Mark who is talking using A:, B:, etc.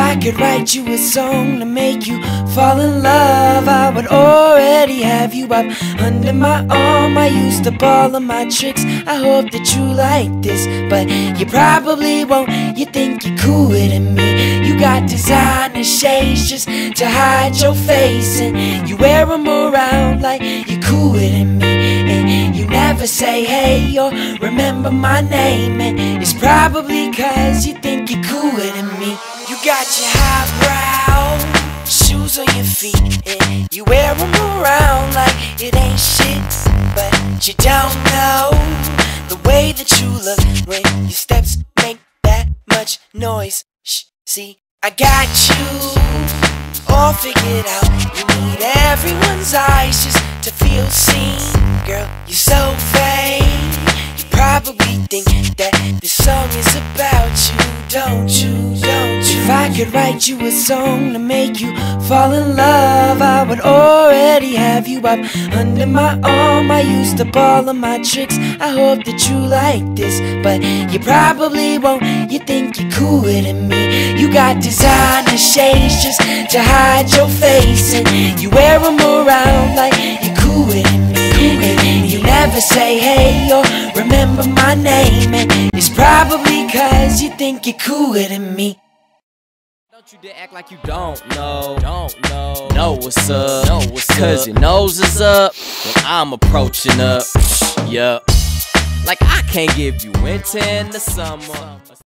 A: I could write you a song to make you fall in love, I would already have you up under my arm. I used up all of my tricks, I hope that you like this, but you probably won't. You think you're cooler than me. You got designer shades just to hide your face, and you wear them around like you're cooler than me. And you never say hey or remember my name, and it's probably cause you think you're cooler than me. You got your highbrow shoes on your feet, and you wear them around like it ain't shit, but you don't know the way that you look when your steps make that much noise. Shh, see, I got you all figured out. You need everyone's eyes just to feel seen. Girl, you're so vain. You probably think that this song is about you, don't you, don't you? If I could write you a song to make you fall in love, I would already have you up under my arm. I used up all of my tricks, I hope that you like this, but you probably won't. You think you're cooler than me. You got designer shades just to hide your face, and you wear them around like you're cooler than me. And you never say hey or remember my name, and it's probably cause you think you're cooler than me.
B: Don't you dare act like you don't know what's up, cause your nose is up when I'm approaching up. Yup, like I can't give you winter in the summer.